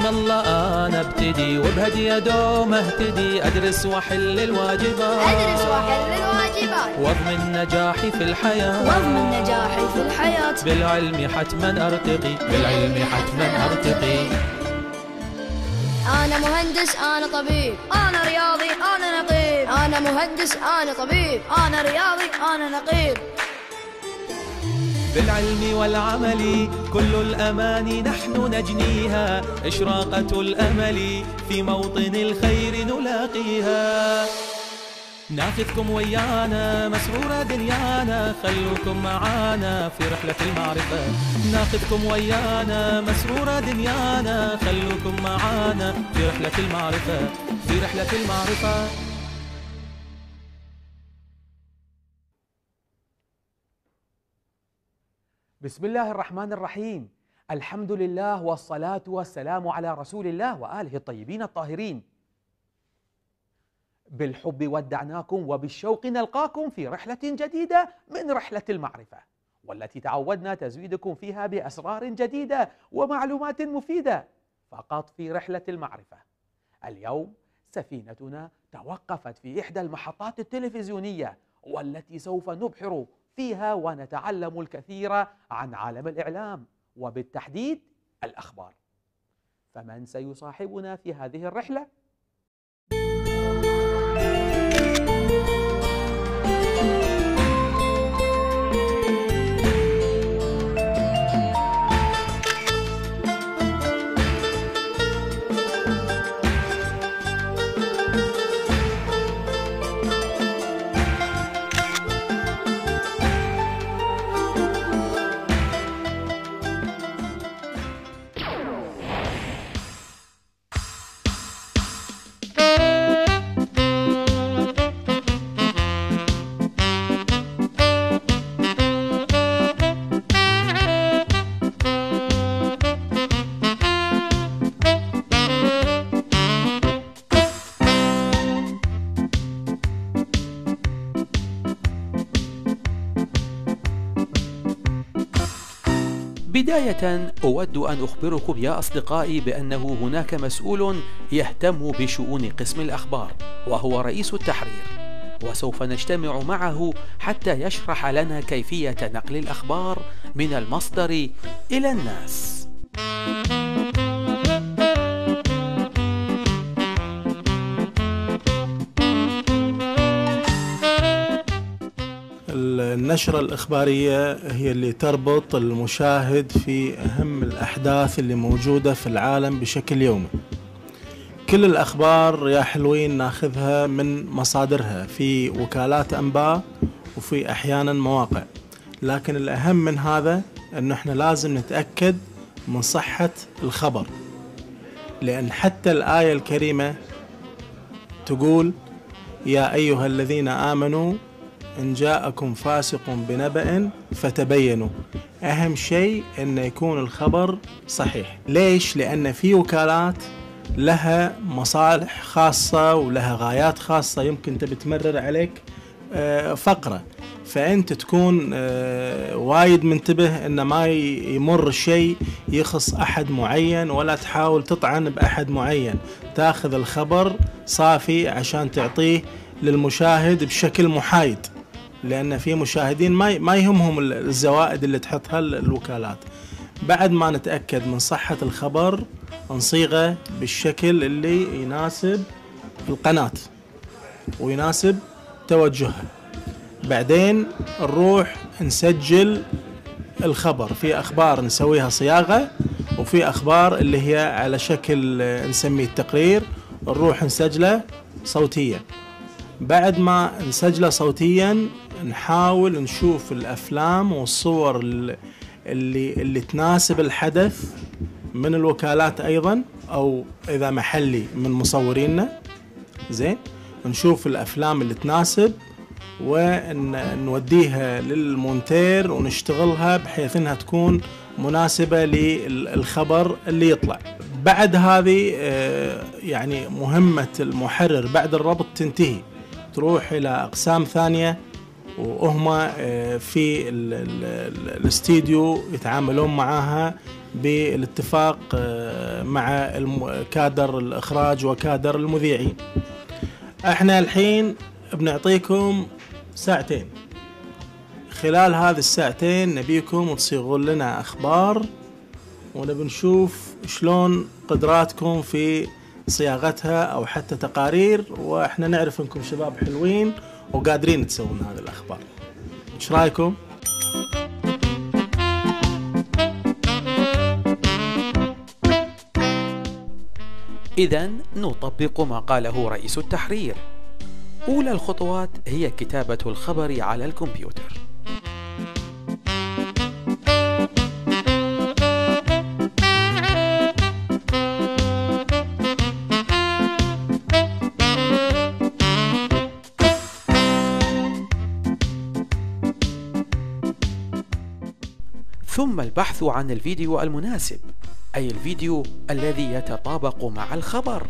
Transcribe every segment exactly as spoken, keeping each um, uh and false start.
بسم الله انا ابتدي وبهدي دوم اهتدي، ادرس واحل الواجبات ادرس واحل الواجبات واضمن نجاحي في الحياة واضمن نجاحي في الحياة. بالعلم حتما ارتقي بالعلم حتما ارتقي. أنا مهندس أنا طبيب أنا رياضي أنا نقيب. أنا مهندس أنا طبيب أنا رياضي أنا نقيب. بالعلم والعمل كل الأماني نحن نجنيها، إشراقة الأمل في موطن الخير نلاقيها. ناخذكم ويانا مسرور دنيانا، خلوكم معانا في رحلة المعرفة. ناخذكم ويانا مسرور دنيانا، خلوكم معانا في رحلة المعرفة في رحلة المعرفة. بسم الله الرحمن الرحيم. الحمد لله والصلاة والسلام على رسول الله وآله الطيبين الطاهرين. بالحب ودعناكم وبالشوق نلقاكم في رحلة جديدة من رحلة المعرفة، والتي تعودنا تزويدكم فيها بأسرار جديدة ومعلومات مفيدة فقط في رحلة المعرفة. اليوم سفينتنا توقفت في إحدى المحطات التلفزيونية، والتي سوف نبحر فيها ونتعلم الكثير عن عالم الإعلام وبالتحديد الأخبار. فمن سيصاحبنا في هذه الرحلة؟ بداية أود أن أخبركم يا أصدقائي بأنه هناك مسؤول يهتم بشؤون قسم الأخبار، وهو رئيس التحرير، وسوف نجتمع معه حتى يشرح لنا كيفية نقل الأخبار من المصدر إلى الناس. النشرة الإخبارية هي اللي تربط المشاهد في أهم الأحداث اللي موجودة في العالم بشكل يومي. كل الأخبار يا حلوين ناخذها من مصادرها في وكالات أنباء وفي أحيانا مواقع، لكن الأهم من هذا أنه إحنا لازم نتأكد من صحة الخبر، لأن حتى الآية الكريمة تقول يا أيها الذين آمنوا إن جاءكم فاسق بنبأ فتبينوا. أهم شيء أن يكون الخبر صحيح. ليش؟ لأن في وكالات لها مصالح خاصة ولها غايات خاصة، يمكن تبي تمرر عليك فقرة، فأنت تكون وايد منتبه أن ما يمر شيء يخص أحد معين، ولا تحاول تطعن بأحد معين، تاخذ الخبر صافي عشان تعطيه للمشاهد بشكل محايد، لأن في مشاهدين ما ما يهمهم الزوائد اللي تحطها الوكالات. بعد ما نتأكد من صحة الخبر نصيغه بالشكل اللي يناسب القناة ويناسب توجهها. بعدين نروح نسجل الخبر. في أخبار نسويها صياغة، وفي أخبار اللي هي على شكل نسميه التقرير نروح نسجله صوتيا. بعد ما نسجله صوتيا نحاول نشوف الأفلام والصور اللي اللي تناسب الحدث من الوكالات أيضا، أو إذا محلي من مصورينا. زين، نشوف الأفلام اللي تناسب ونوديها للمونتير ونشتغلها بحيث انها تكون مناسبة للخبر اللي يطلع. بعد هذه يعني مهمة المحرر بعد الربط تنتهي، تروح إلى أقسام ثانية وهم في الاستديو يتعاملون معها بالاتفاق مع كادر الإخراج وكادر المذيعين. احنا الحين بنعطيكم ساعتين، خلال هذه الساعتين نبيكم تصيغون لنا أخبار، ونبي نشوف شلون قدراتكم في صياغتها أو حتى تقارير، وإحنا نعرف أنكم شباب حلوين وقادرين تسوون هذه الأخبار. إيش رأيكم؟ إذن نطبق ما قاله رئيس التحرير. أولى الخطوات هي كتابة الخبر على الكمبيوتر. ثم البحث عن الفيديو المناسب، أي الفيديو الذي يتطابق مع الخبر.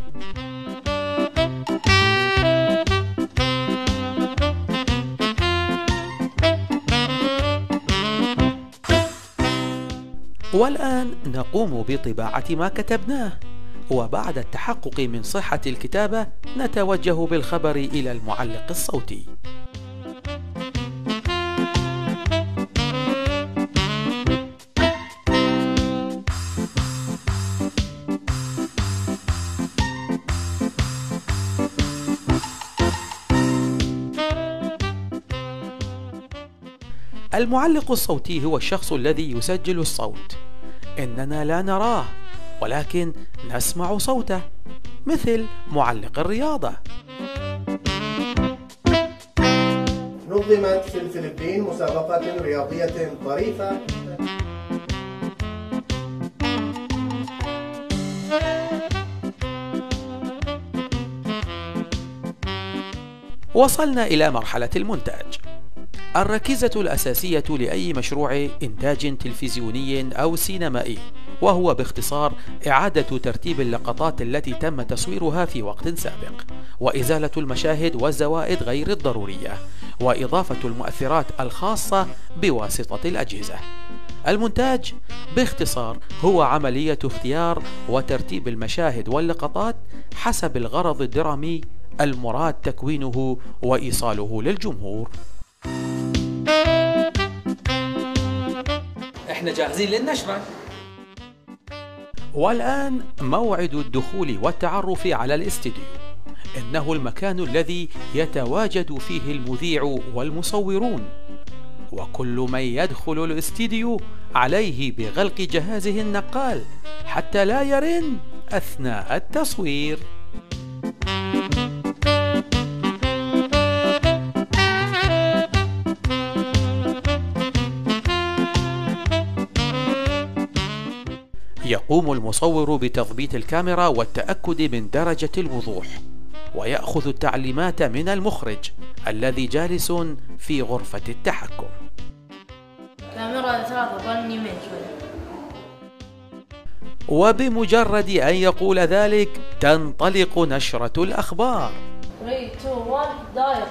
والآن نقوم بطباعة ما كتبناه، وبعد التحقق من صحة الكتابة نتوجه بالخبر إلى المعلق الصوتي. المعلق الصوتي هو الشخص الذي يسجل الصوت. إننا لا نراه ولكن نسمع صوته، مثل معلق الرياضة. نظمت في الفلبين مسابقة رياضية طريفة. وصلنا إلى مرحلة المونتاج. الركيزة الأساسية لأي مشروع إنتاج تلفزيوني أو سينمائي، وهو باختصار إعادة ترتيب اللقطات التي تم تصويرها في وقت سابق، وإزالة المشاهد والزوائد غير الضرورية، وإضافة المؤثرات الخاصة بواسطة الأجهزة. المونتاج باختصار هو عملية اختيار وترتيب المشاهد واللقطات حسب الغرض الدرامي المراد تكوينه وإيصاله للجمهور. احنا جاهزين للنشرة. والآن موعد الدخول والتعرف على الاستديو. إنه المكان الذي يتواجد فيه المذيع والمصورون، وكل من يدخل الاستديو عليه بغلق جهازه النقال حتى لا يرن أثناء التصوير. يقوم المصور بتضبيط الكاميرا والتأكد من درجة الوضوح، ويأخذ التعليمات من المخرج الذي جالس في غرفة التحكم. كاميرا ثلاثة ظل يمين شوي. وبمجرد أن يقول ذلك تنطلق نشرة الأخبار. ثلاثة اثنين واحد داير.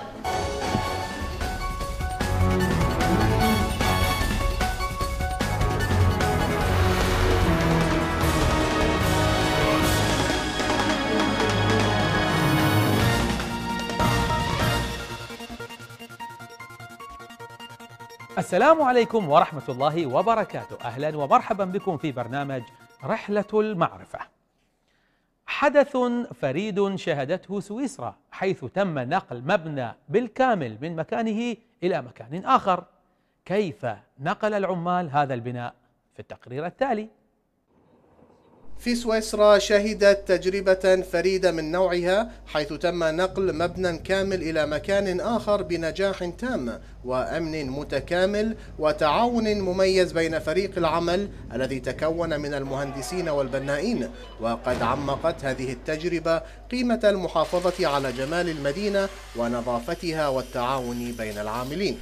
السلام عليكم ورحمة الله وبركاته. أهلا ومرحبا بكم في برنامج رحلة المعرفة. حدث فريد شهدته سويسرا، حيث تم نقل مبنى بالكامل من مكانه إلى مكان آخر. كيف نقل العمال هذا البناء؟ في التقرير التالي. في سويسرا شهدت تجربة فريدة من نوعها، حيث تم نقل مبنى كامل إلى مكان آخر بنجاح تام وأمن متكامل وتعاون مميز بين فريق العمل الذي تكون من المهندسين والبنائين. وقد عمقت هذه التجربة قيمة المحافظة على جمال المدينة ونظافتها والتعاون بين العاملين.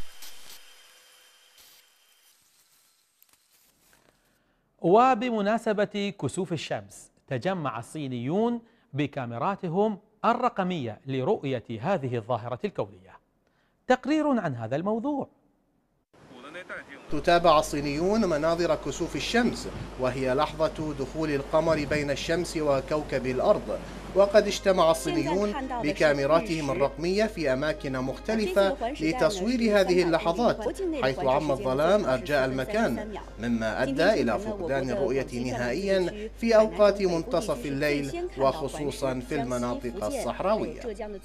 وبمناسبة كسوف الشمس تجمع الصينيون بكاميراتهم الرقمية لرؤية هذه الظاهرة الكونية. تقرير عن هذا الموضوع. تتابع الصينيون مناظر كسوف الشمس، وهي لحظة دخول القمر بين الشمس وكوكب الأرض. وقد اجتمع الصينيون بكاميراتهم الرقمية في أماكن مختلفة لتصوير هذه اللحظات، حيث عم الظلام أرجاء المكان، مما أدى إلى فقدان الرؤية نهائيا في أوقات منتصف الليل، وخصوصا في المناطق الصحراوية.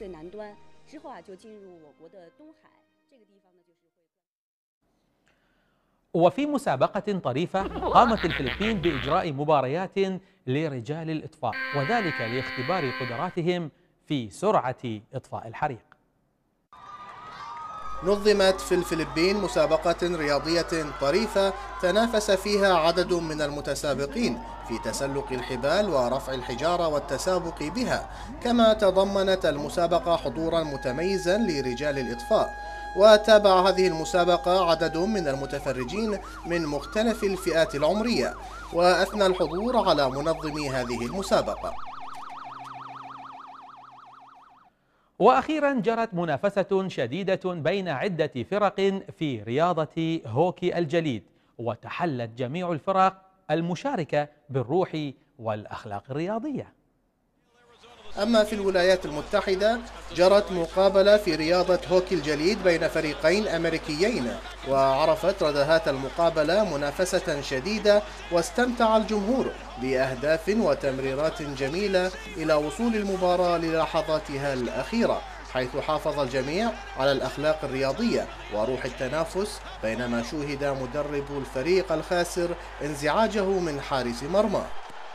وفي مسابقة طريفة قامت الفلبين بإجراء مباريات لرجال الإطفاء، وذلك لاختبار قدراتهم في سرعة إطفاء الحريق. نظمت في الفلبين مسابقة رياضية طريفة تنافس فيها عدد من المتسابقين في تسلق الحبال ورفع الحجارة والتسابق بها، كما تضمنت المسابقة حضورا متميزا لرجال الإطفاء. وتابع هذه المسابقة عدد من المتفرجين من مختلف الفئات العمرية، وأثنى الحضور على منظمي هذه المسابقة. وأخيرا جرت منافسة شديدة بين عدة فرق في رياضة هوكي الجليد، وتحلت جميع الفرق المشاركة بالروح والأخلاق الرياضية. أما في الولايات المتحدة جرت مقابلة في رياضة هوكي الجليد بين فريقين أمريكيين، وعرفت ردهات المقابلة منافسة شديدة، واستمتع الجمهور بأهداف وتمريرات جميلة إلى وصول المباراة للحظاتها الأخيرة، حيث حافظ الجميع على الأخلاق الرياضية وروح التنافس، بينما شوهد مدرب الفريق الخاسر انزعاجه من حارس مرماه.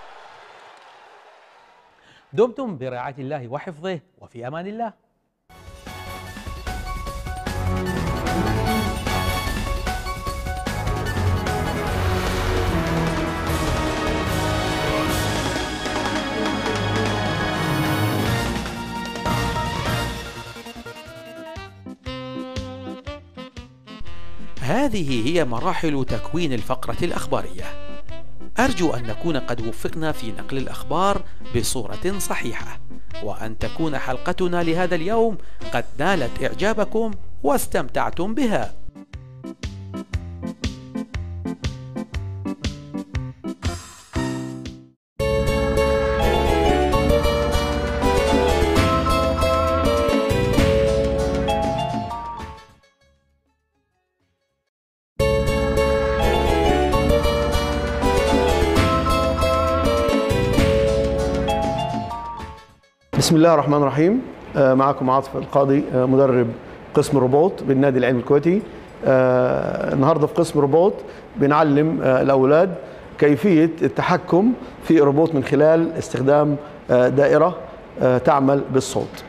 دمتم برعاية الله وحفظه، وفي أمان الله. هذه هي مراحل تكوين الفقرة الأخبارية. أرجو أن نكون قد وفقنا في نقل الأخبار بصورة صحيحة، وأن تكون حلقتنا لهذا اليوم قد نالت إعجابكم واستمتعتم بها. بسم الله الرحمن الرحيم. معكم عاطف القاضي، مدرب قسم الروبوت بالنادي العلمي الكويتي. النهارده في قسم الروبوت بنعلم الاولاد كيفيه التحكم في الروبوت من خلال استخدام دائره تعمل بالصوت.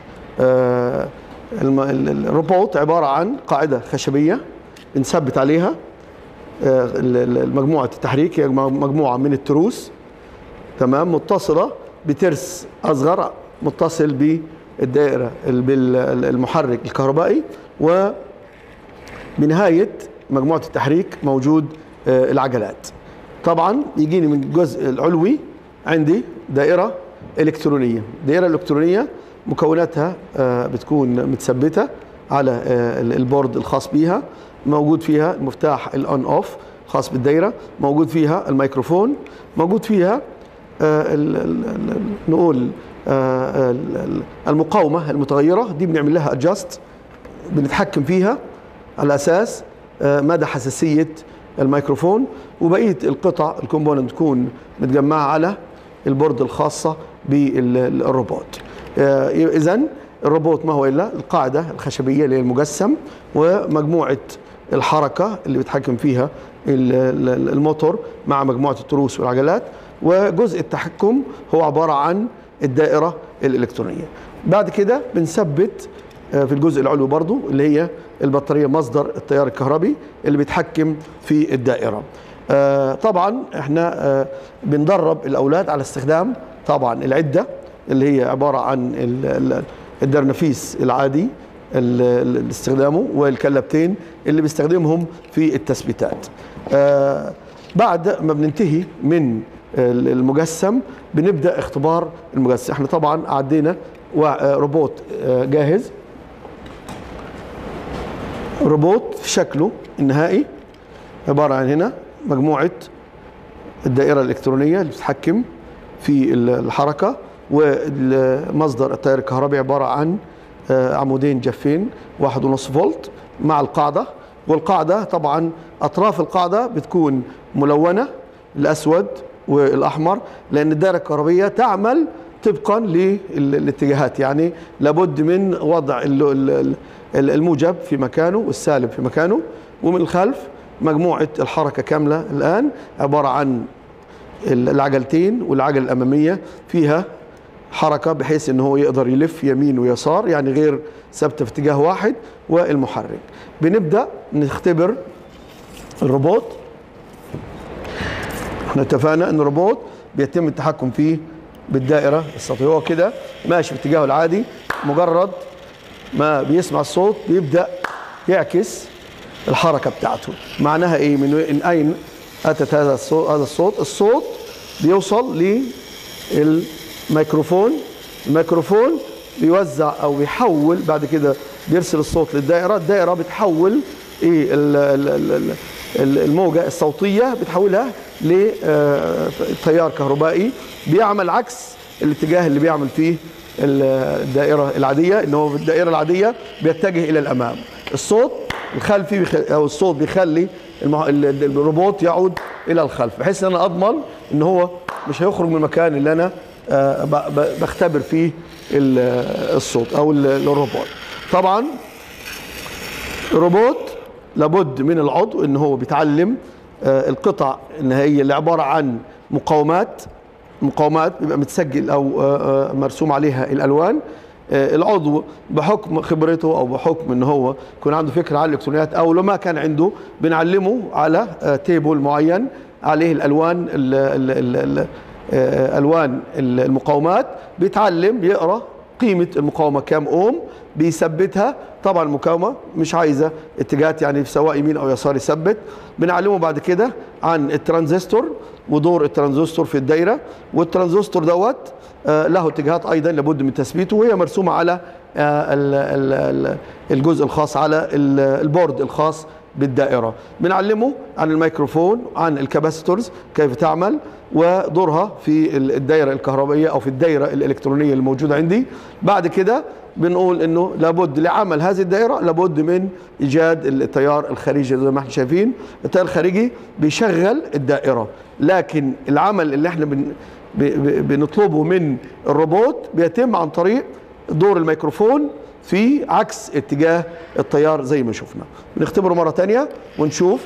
الروبوت عباره عن قاعده خشبيه بنثبت عليها مجموعه التحريك، هي مجموعه من التروس، تمام، متصله بترس اصغر متصل بالدائرة بالمحرك الكهربائي، وبنهاية مجموعة التحريك موجود العجلات. طبعا يجيني من الجزء العلوي عندي دائرة إلكترونية. الدائرة الإلكترونية مكوناتها بتكون متثبتة على البورد الخاص بيها، موجود فيها المفتاح الأون أوف خاص بالدائرة، موجود فيها الميكروفون، موجود فيها ال ال نقول المقاومة المتغيرة دي بنعمل لها ادجاست، بنتحكم فيها على اساس مدى حساسية الميكروفون، وبقية القطع الكومبوننت تكون متجمعة على البورد الخاصة بالروبوت. اذا الروبوت ما هو الا القاعدة الخشبية اللي هي المجسم، ومجموعة الحركة اللي بيتحكم فيها الموتور مع مجموعة التروس والعجلات، وجزء التحكم هو عبارة عن الدائرة الإلكترونية. بعد كده بنثبت في الجزء العلوي برضو اللي هي البطارية، مصدر التيار الكهربي اللي بيتحكم في الدائرة. طبعا احنا بندرب الأولاد على استخدام طبعا العدة اللي هي عبارة عن الدرنفيس العادي اللي استخدامه، والكلبتين اللي بيستخدمهم في التثبيتات. بعد ما بننتهي من المجسم بنبدأ اختبار المجسم. احنا طبعا عدينا روبوت جاهز روبوت في شكله النهائي عبارة عن هنا مجموعة الدائرة الإلكترونية اللي بتتحكم في الحركة، ومصدر التيار الكهربي عبارة عن عمودين جافين واحد ونص فولت مع القاعدة. والقاعدة طبعا أطراف القاعدة بتكون ملونة الأسود والأحمر، لأن الدائرة الكهربية تعمل طبقا للاتجاهات، يعني لابد من وضع الموجب في مكانه والسالب في مكانه. ومن الخلف مجموعة الحركة كاملة الآن عبارة عن العجلتين والعجلة الأمامية فيها حركة بحيث أنه هو يقدر يلف يمين ويسار، يعني غير ثابتة في اتجاه واحد. والمحرك بنبدأ نختبر الروبوت. احنا اتفقنا أن الروبوت بيتم التحكم فيه بالدائرة السطحية، هو كده ماشي في اتجاهه العادي، مجرد ما بيسمع الصوت بيبدأ يعكس الحركة بتاعته. معناها ايه؟ من اين اتت هذا الصوت؟ هذا الصوت الصوت بيوصل للميكروفون، الميكروفون بيوزع او بيحول بعد كده بيرسل الصوت للدائرة، الدائرة بتحول ايه الموجة الصوتية بتحولها لتيار كهربائي بيعمل عكس الاتجاه اللي بيعمل فيه الدائرة العادية، ان هو في الدائرة العادية بيتجه الى الامام. الصوت الخلفي بيخ... او الصوت بيخلي المح... الروبوت يعود الى الخلف، بحيث ان انا اضمن ان هو مش هيخرج من المكان اللي انا آه ب... بختبر فيه الصوت او الروبوت. طبعا الروبوت لابد من العضو ان هو بيتعلم آه القطع النهائيه اللي عباره عن مقاومات مقاومات بيبقى متسجل او آه مرسوم عليها الالوان. العضو بحكم خبرته او بحكم ان هو يكون عنده فكره عن الالكترونيات، او لو ما كان عنده بنعلمه على تيبل معين عليه الالوان ال ال ال الوان المقاومات، بيتعلم يقرا قيمه المقاومه كام اوم بيثبتها. طبعا المقاومه مش عايزه اتجاهات، يعني سواء يمين او يسار يثبت. بنعلمه بعد كده عن الترانزستور ودور الترانزستور في الدايره، والترانزستور دوت له اتجاهات ايضا لابد من تثبيته، وهي مرسومه على الجزء الخاص على البورد الخاص بالدائره. بنعلمه عن الميكروفون، عن الكاباسيتورز كيف تعمل ودورها في الدائره الكهربائيه او في الدائره الالكترونيه الموجوده عندي. بعد كده بنقول انه لابد لعمل هذه الدائره لابد من ايجاد التيار الخارجي. زي ما احنا شايفين التيار الخارجي بيشغل الدائره، لكن العمل اللي احنا بن بنطلبه من الروبوت بيتم عن طريق دور الميكروفون في عكس اتجاه التيار زي ما شفنا. بنختبره مرة تانية ونشوف.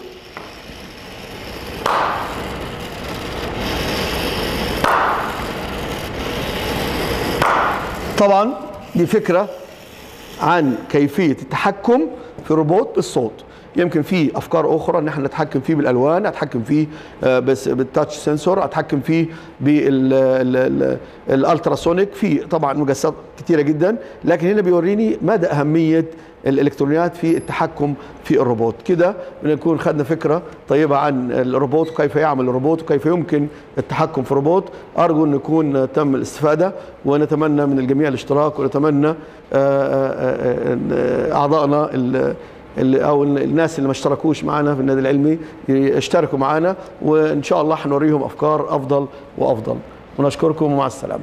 طبعا دي فكرة عن كيفية التحكم في روبوت بالصوت. يمكن في افكار اخرى ان احنا نتحكم فيه بالالوان، اتحكم فيه بس بالتاتش سنسور، اتحكم فيه بالالتراسونيك، في طبعا مجسات كتيره جدا، لكن هنا بيوريني مدى اهميه الالكترونيات في التحكم في الروبوت. كده بنكون خدنا فكره طيبه عن الروبوت وكيف يعمل الروبوت وكيف يمكن التحكم في الروبوت. ارجو ان يكون تم الاستفاده، ونتمنى من الجميع الاشتراك، ونتمنى اعضائنا او الناس اللي ما اشتركوش معنا في النادي العلمي يشتركوا معنا، وان شاء الله هنوريهم افكار افضل وافضل. ونشكركم ومع السلامه.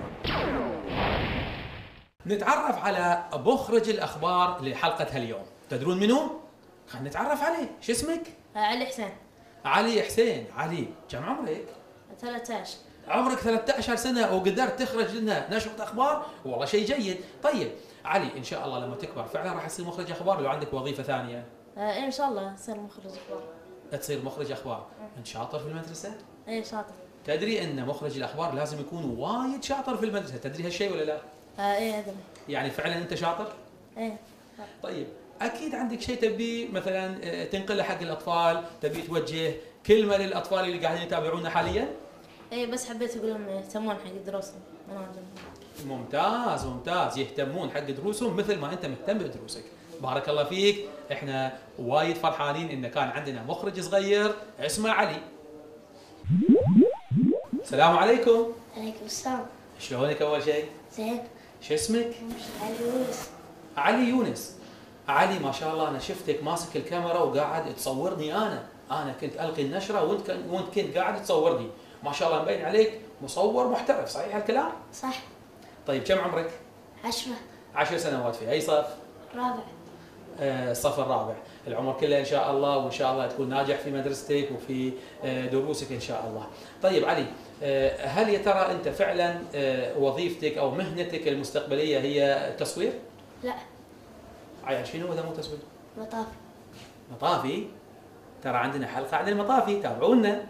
نتعرف على مخرج الاخبار لحلقه هاليوم. تدرون منو؟ خلينا نتعرف عليه. شو اسمك؟ علي حسين. علي حسين. علي كم عمرك؟ ثلاثة عشر. عمرك ثلاثة عشر سنه وقدرت تخرج لنا نشرة اخبار؟ والله شيء جيد. طيب علي ان شاء الله لما تكبر فعلا راح تصير مخرج اخبار لو عندك وظيفه ثانيه؟ آه ان شاء الله تصير مخرج اخبار. تصير مخرج اخبار. انت شاطر في المدرسه؟ اي شاطر. تدري ان مخرج الاخبار لازم يكون وايد شاطر في المدرسه، تدري هالشيء ولا لا؟ آه اي ادري. يعني فعلا انت شاطر؟ ايه. طيب اكيد عندك شيء تبي مثلا تنقله حق الاطفال، تبي توجه كلمه للاطفال اللي قاعدين يتابعونا حاليا؟ ايه بس حبيت اقول انه يهتمون حق دروسهم. انا ممتاز ممتاز، يهتمون حق دروسهم مثل ما انت مهتم بدروسك. بارك الله فيك، احنا وايد فرحانين ان كان عندنا مخرج صغير اسمه علي. السلام عليكم. عليكم السلام. شلونك اول شيء؟ زين. شو اسمك؟ علي يونس. علي يونس. علي ما شاء الله انا شفتك ماسك الكاميرا وقاعد تصورني انا، انا كنت القي النشره وانت كن وانت كنت قاعد تصورني، ما شاء الله مبين عليك مصور محترف، صحيح الكلام؟ صح. طيب كم عمرك؟ عشرة. عشر سنوات، في اي صف؟ رابع. آه الصف الرابع، العمر كله ان شاء الله، وان شاء الله تكون ناجح في مدرستك وفي آه دروسك ان شاء الله. طيب علي، آه هل يا ترى انت فعلا آه وظيفتك او مهنتك المستقبليه هي التصوير؟ لا. عيال شنو اذا مو تصوير؟ مطافي. مطافي؟ ترى عندنا حلقه عن المطافي، تابعونا.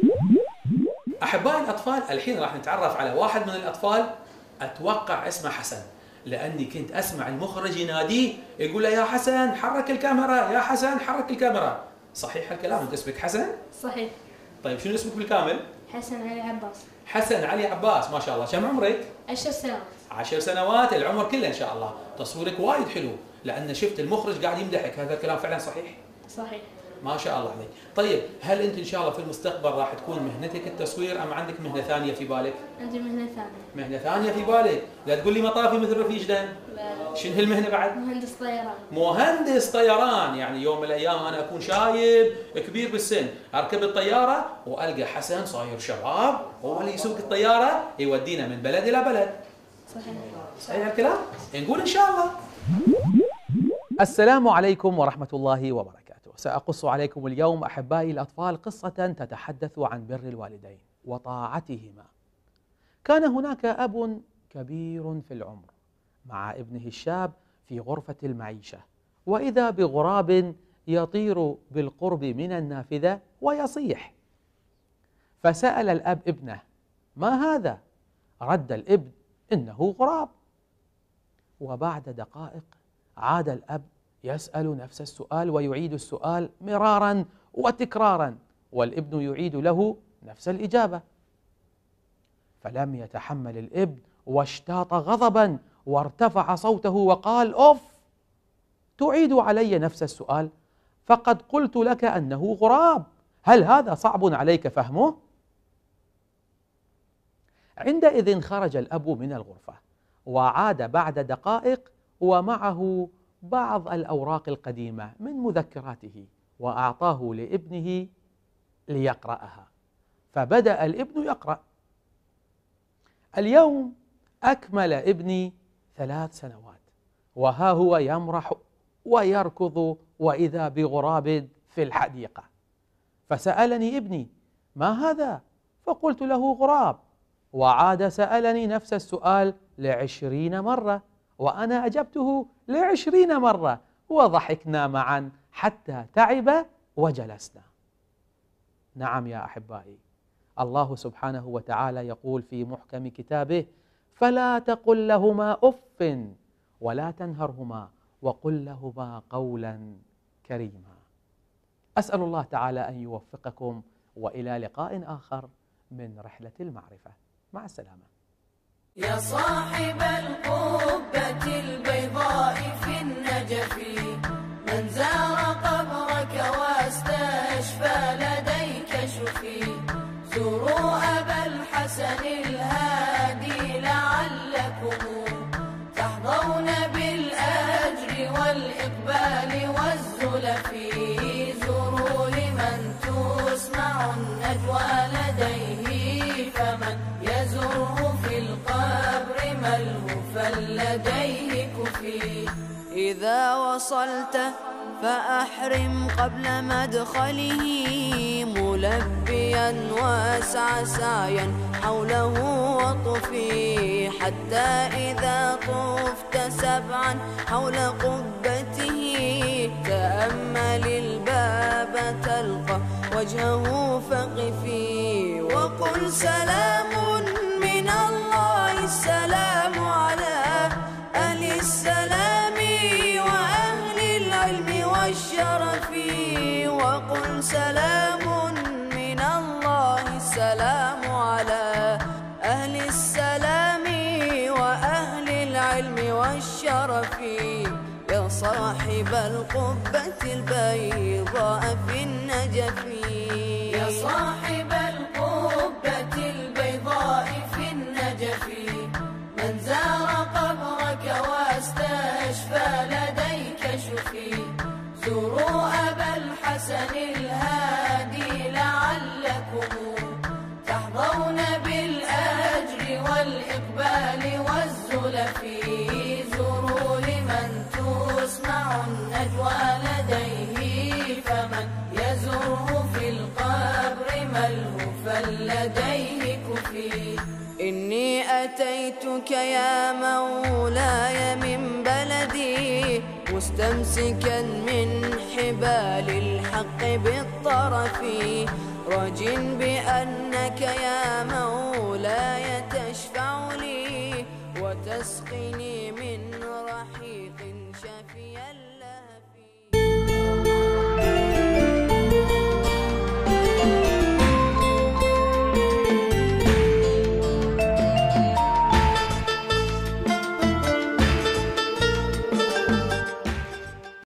احبائي الاطفال، الحين راح نتعرف على واحد من الاطفال اتوقع اسمه حسن، لاني كنت اسمع المخرج يناديه يقول له يا حسن حرك الكاميرا، يا حسن حرك الكاميرا. صحيح الكلام؟ انت اسمك حسن؟ صحيح. طيب شنو اسمك بالكامل؟ حسن علي عباس. حسن علي عباس، ما شاء الله. كم عمرك؟ عشر سنوات. عشر سنوات، العمر كله ان شاء الله. تصويرك وايد حلو، لان شفت المخرج قاعد يمدحك، هذا الكلام فعلا صحيح؟ صحيح. ما شاء الله عليك. طيب هل انت ان شاء الله في المستقبل راح تكون مهنتك التصوير ام عندك مهنه ثانيه في بالك؟ عندي مهنة ثانية. مهنه ثانيه في بالك؟ لا تقول لي مطافي مثل رفيج دن. لا. شنو هالمهنه بعد؟ مهندس طيران. مهندس طيران، يعني يوم من الايام انا اكون شايب كبير بالسن، اركب الطياره والقى حسن صاير شباب هو اللي يسوق الطياره يودينا من بلد الى بلد. صحيح. صحيح الكلام؟ نقول ان شاء الله. السلام عليكم ورحمه الله وبركاته. سأقص عليكم اليوم أحبائي الأطفال قصة تتحدث عن بر الوالدين وطاعتهما. كان هناك أب كبير في العمر مع ابنه الشاب في غرفة المعيشة، وإذا بغراب يطير بالقرب من النافذة ويصيح، فسأل الأب ابنه: ما هذا؟ رد الابن: إنه غراب. وبعد دقائق عاد الأب يسأل نفس السؤال ويعيد السؤال مرارا وتكرارا، والابن يعيد له نفس الإجابة. فلم يتحمل الابن واشتاط غضبا وارتفع صوته وقال: أوف، تعيد علي نفس السؤال؟ فقد قلت لك أنه غراب، هل هذا صعب عليك فهمه؟ عندئذ خرج الأب من الغرفة وعاد بعد دقائق ومعه بعض الأوراق القديمة من مذكراته، وأعطاه لابنه ليقرأها. فبدأ الابن يقرأ: اليوم أكمل ابني ثلاث سنوات، وها هو يمرح ويركض وإذا بغراب في الحديقة. فسألني ابني: ما هذا؟ فقلت له: غراب. وعاد سألني نفس السؤال لعشرين مرة، وأنا أجبته لعشرين مرة، وضحكنا معا حتى تعب وجلسنا. نعم يا أحبائي، الله سبحانه وتعالى يقول في محكم كتابه: فلا تقل لهما أف ولا تنهرهما وقل لهما قولا كريما. أسأل الله تعالى أن يوفقكم، وإلى لقاء آخر من رحلة المعرفة. مع السلامة. يا صاحب القبة البيضاء في النجف، من زار قبرك واستشفى لديك شفي، زوروا أبا الحسن الهادي لعلكم تحظون بالأجر والإقبال والزلف، زوروا لمن تسمع النجوى لديه، فمن يزره في القبر ملهوفا لديه كفي. إذا وصلت فأحرم قبل مدخله، ملبيا واسع سعيا حوله وطفي، حتى إذا طفت سبعا حول قبته، تأمل الباب تلقى وجهه فقفي، وقل سلام من الله، السلام على أهل السلام وأهل العلم والشرف، وقل سلام من الله، السلام على أهل السلام وأهل العلم والشرف. يا صاحب القبة البيضاء في النجف، يا صاحب القبة البيضاء في النجف، من زار قبرك واستشفى لديك شفي. عن الهادي لعلكم تحظون بالأجر والإقبال والزلف. زوروا لمن تسمع النجوى لديه، فمن يزره في القبر ملهوفا لديه كفي. إني أتيتك يا مولاي من بلدي مستمسكا من حبال الحق بالطرف، راج بأنك يا مولاي تشفع لي وتسقني من